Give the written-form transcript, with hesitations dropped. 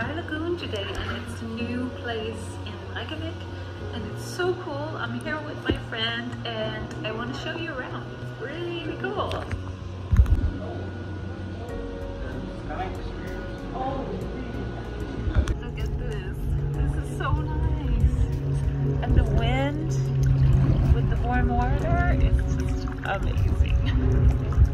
Sky Lagoon today, and it's a new place in Reykjavik, and it's so cool. I'm here with my friend, and I want to show you around. It's really cool. Look at this. This is so nice. And the wind with the warm water is just amazing.